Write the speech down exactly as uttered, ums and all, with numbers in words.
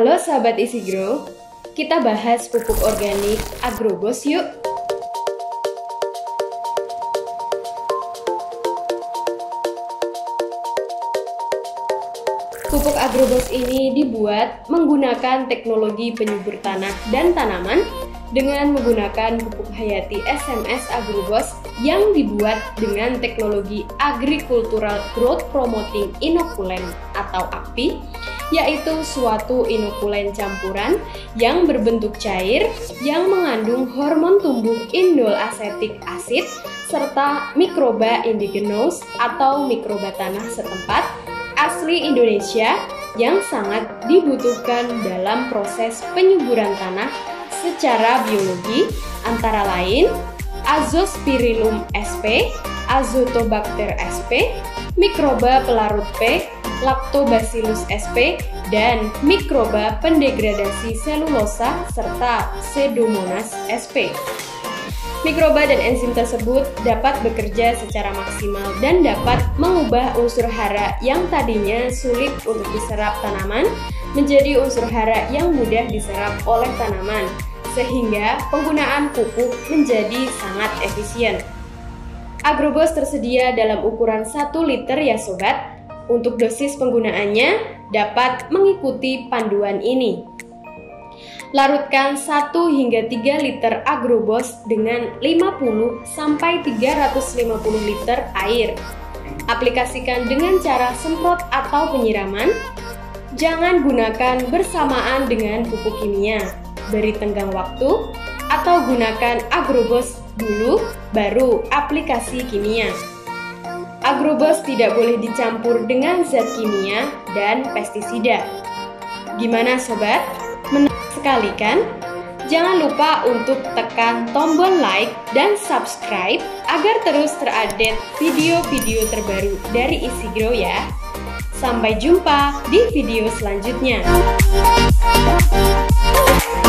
Halo sahabat Easygrow, kita bahas pupuk organik Agrobos yuk. Pupuk Agrobos ini dibuat menggunakan teknologi penyubur tanah dan tanaman dengan menggunakan pupuk hayati S M S Agrobos yang dibuat dengan teknologi Agricultural Growth Promoting Inokulen atau A G P I, yaitu suatu inokulen campuran yang berbentuk cair yang mengandung hormon tumbuh indol asetik asid serta mikroba indigenous atau mikroba tanah setempat asli Indonesia yang sangat dibutuhkan dalam proses penyuburan tanah secara biologi, antara lain Azospirillum sp, Azotobacter sp, mikroba pelarut P, Lactobacillus sp, dan mikroba pendegradasi selulosa serta Pseudomonas sp. Mikroba dan enzim tersebut dapat bekerja secara maksimal dan dapat mengubah unsur hara yang tadinya sulit untuk diserap tanaman menjadi unsur hara yang mudah diserap oleh tanaman, sehingga penggunaan pupuk menjadi sangat efisien. Agrobos tersedia dalam ukuran satu liter ya sobat. Untuk dosis penggunaannya dapat mengikuti panduan ini. Larutkan satu hingga tiga liter Agrobos dengan lima puluh sampai tiga ratus lima puluh liter air. Aplikasikan dengan cara semprot atau penyiraman. Jangan gunakan bersamaan dengan pupuk kimia. Beri tenggang waktu atau gunakan Agrobos dulu baru aplikasi kimia. Agrobos tidak boleh dicampur dengan zat kimia dan pestisida. Gimana sobat? Menarik sekali kan? Jangan lupa untuk tekan tombol like dan subscribe agar terus terupdate video-video terbaru dari Easygrow ya. Sampai jumpa di video selanjutnya.